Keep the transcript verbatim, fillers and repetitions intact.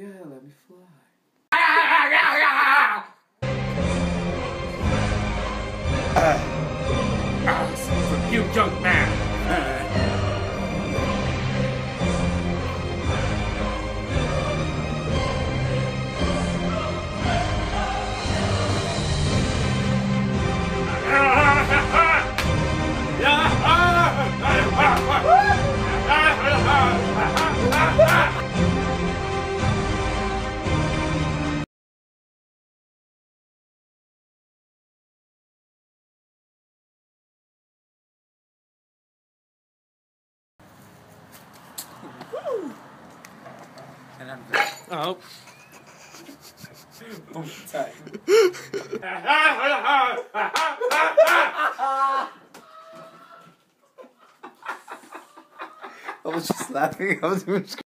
let me fly. From you, young man. And I'm Oh. one time. I was just laughing. I was